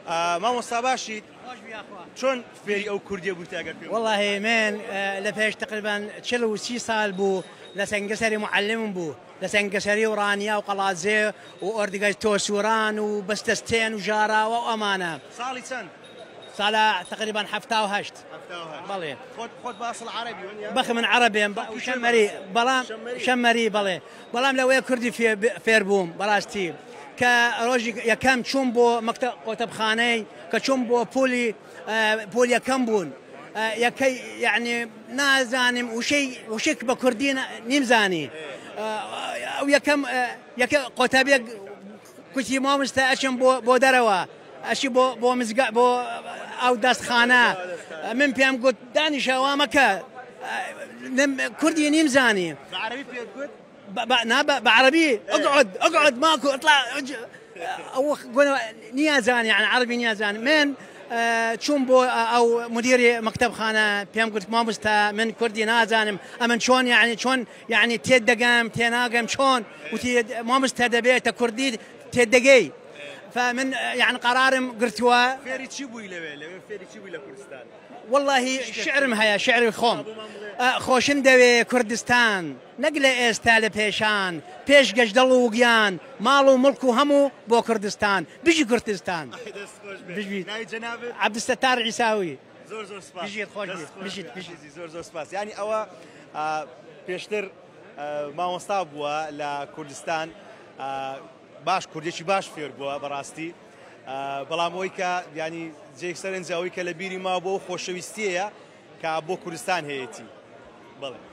مامۆستا باشیت چۆن فێری ئەو کوردیە بوویت ئەگەر پێ والله من لە تقريبا 40 سال بوو لە سەنگەسەری معلم بوو لە سەنگەسەری و ڕانیا و قەڵازێ و ئۆردگای تۆسووران و بەستەستێن و ژاراوە و ئەمانە. ساڵی چەند؟ ساڵە تقريبا 78. بەڵێ خۆت باسڵ عەرەبی ونیا؟ بەخ من عەرەبێم شەمەری بەڵام شەمەری بەڵام لەوەیە کوردی فێر بووم بەڕاستی کە ڕۆژی یەکەم چوون بۆ مەکتەب قۆتەبخانەی کە چوون بۆ پۆل یەکەم بوون یەکەی یعنی نازانم وشێک بە کوردی نیمزانی ئەو یەکە قۆتەبێک کوتی مامۆستا ئەچم بۆ دەرەوە ئەشی بۆ مزگە بۆ ئەو دەستخانە من پێم گوت دانیشەوە مەکە کوردی نیمزانی عەرەبی پێت گوت؟ بعربي اقعد ماكو اطلع او نيازاني يعني عربي نيازاني من تشومبو او مدير مكتب خانه بيام قلت ما مستا من كردي نازانم امن شلون يعني تيدقام تيناقم شلون ما مستهدبيت كردي تيدقي فمن يعني قرارم قرتوا فيري تشيبوي فيري تشيبوي لكردستان والله شعرم هيا شعري خوم خوشن دوي كردستان نقل ئێستا لە پێشان پێش گەشتدەڵ و گیان ماڵ و مڵک و هەموو بۆ کوردستان بژی کوردستان عەبدولستار عیساوی زۆر سپاس بژیت خۆش زۆر سپاس یعنی ئەوە پێشتر مامۆستا بووە لە کوردستان باش کوردێکی باش فێر بووە بەڕاستی بەڵام ئەوەی کە ینی جێک سەرنجەوەی کە لە بیری ما بۆ خۆشەویستیەیە کە بۆ کوردستان هەیەی بەڵێ